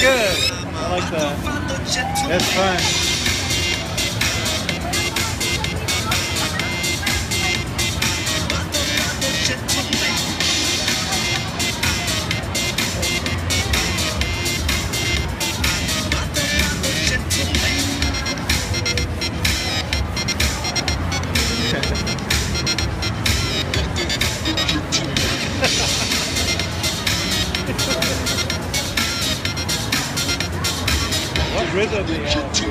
good. I like that. That's fun. What rhythm they have.